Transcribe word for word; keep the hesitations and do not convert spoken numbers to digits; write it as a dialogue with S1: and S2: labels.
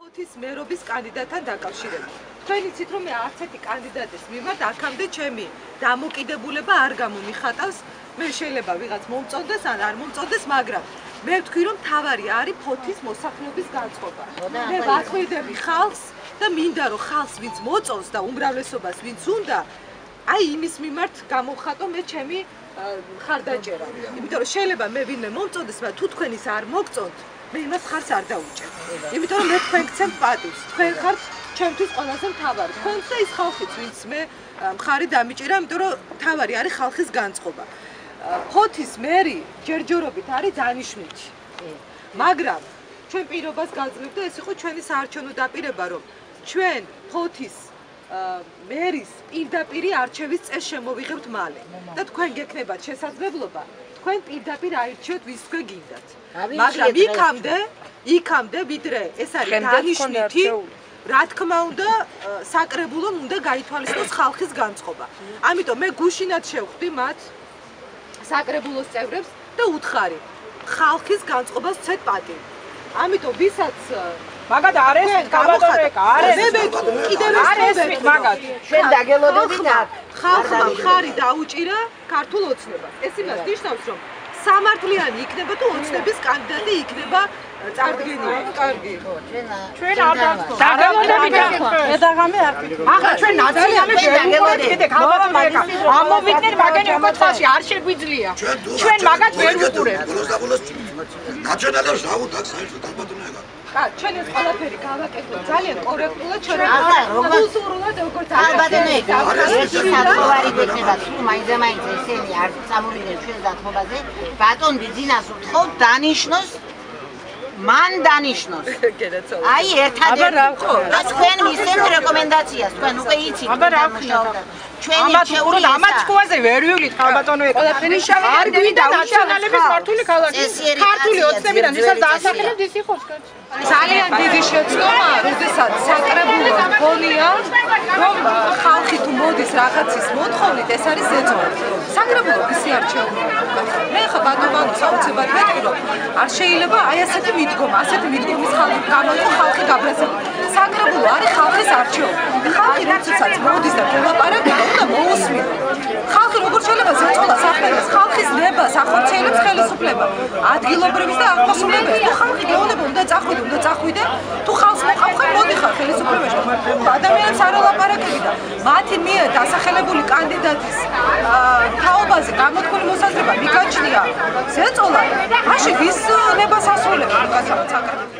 S1: ფოთის მერობის კანდიდატთან დაკავშირებით. თქვენ იცით რომ მე არც ერთი კანდიდატის მიმართ აქამდე ჩემი დამოკიდებულება არ გამომიხატავს. მე შეიძლება ვიღაც მომწონდეს ან არ მომწონდეს, მაგრამ მე ვთქვი რომ თავარი არის ფოთის მოსახლეობის განწყობა. მე ვახვედები ხალხს და მინდა რომ ხალხს ვინც მოწონს და უმრავლესობას ვინც უნდა, აი იმის მიმართ გამოვხატო მე ჩემი ხარდაჭერა. იმიტომ რომ შეიძლება მე ვინმე მომწონდეს, მაგრამ თუ თქვენ ის არ მოგწონთ, მე იმას ხარს არ დავუჭერ. იმიტომ რომ მე თქვენ გცემთ პატივს. თქვენ ხართ ჩემთვის ყველაზე მთავარი. თქვენც და ის ხალხიც, ვინც მე მხარი დამიჭირა, იმიტომ რომ მთავარი არის ხალხის განწყობა. ფოთის მერი ჯერჯერობით არის დანიშნვითი. მაგრამ ჩვენ პირობას გაძლევთ და ეს იყო ჩვენი საარჩევნო დაპირება, რომ ჩვენ ფოთის მერის პირდაპირი არჩევის წესს შემოვიღებთ მალე და თქვენ გექნებათ შესაძლებლობა თქვენ პირდაპირ აირჩიოთ ვის თქვენ გინდათ. მაგრამ იქამდე, იქამდე ვიდრე ეს არის დანიშნვითი, რა თქმა უნდა, საკრებულომ უნდა გაითვალისწინოს ხალხის განწყობა. ამიტომ მე გუშინად შევხვდი მათ საკრებულოს წევრებს და უთხარი, ხალხის განწყობას ვცეთ პატივი. ამიტომ ვისაც
S2: მაგათ არის კაბატონეკა, არის.
S1: მე კიდევ
S2: არის მაგათ.
S3: ჩვენ დაგელოდებით
S1: ხალხმა მხარი დაუჭირა ქართულ ოცნებას. ეს იმას ნიშნავს, რომ სამართლიანი იქნება თუ ოცნების კანდიდატი იქნება წარდგენილი. კარგი.
S2: ჩვენ არ დაგელოდებით მე დაღამე არ ვიქნა. ახლა ჩვენ ნაციონალური დაგელოდებით კიდე კაბატონეკა. ამოვიდნენ მაგენი უკეთესი არ შეგვიძლია. ჩვენ მაგათ ვერ ვუყურებთ.
S4: ნაციონალებს დავუდგათ საერთოდ კაბატონეკა.
S1: კა, ჩვენ ეს ყველაფერი გავაკეთოთ ძალიან კორექტულად, ჩვენ კულტურულად როგორც
S3: კაბატონეკა. ეს საკუთარი გვექნება თუ მაინც-მაინც ესენი არ წამოვიდნენ ჩვენ დათმობაზე. ბატონ ბიძინას ვთხოვ დანიშნოს მან დანიშნოს. აი ერთადერთი და თქვენ მისცემთ რეკომენდაციას, თქვენ უკვე იცით.
S2: აბა რა ვქნათ? ჩვენი შეურდა ამათ თქვაზე ვერ ვივლით კაბატონეკა. ყველაფერი არ გვინდა ნაციონალების მართული ქალაქი. ქართული ოცნებიდან ვისაც დაასახელებთ ის იყოს კაც.
S1: ძალიან დიდი შეცდომა, როდესაც საკრებულო გონია, რომ ხალხი თუ მოდის რაღაცის მოთხოვნით, ეს არის ზეწოლა. საკრებულო ისი არჩევნია. მე ხა ბატონს აუცილებლად ვეთქვი, რომ არ შეიძლება აი ასეთი მიდგომა, ასეთი მიდგომის ხალხი გამოიყო ხალხი გაბრაზება. საკრებულო არის ხალხის არჩევანი. ხალხი როდესაც მოდის და გელაპარაკება, უნდა მოусმინო. ხალხი როგორ შეიძლება ზეწოლას ახდენს, ხალხის ნებას ახორციელებს ხელისუფლება, ადგილობრივის და აღმასრულებელი. თუ ხალხი გეუბნება უნდა წახვიდე, უნდა წახვიდე, თუ ხალხს მოყავხარ, მოდიხარ ხელისუფლებაში. ადამიანებს არ ელაპარაკები და მათი მიერ დასახელებული კანდიდატის თაობაზე გამოთქმული მოსაზრება მიგაჩნია ზეწოლა, მაშინ ვის ნებას ასრულებენ უკაცრავად საკრებულო?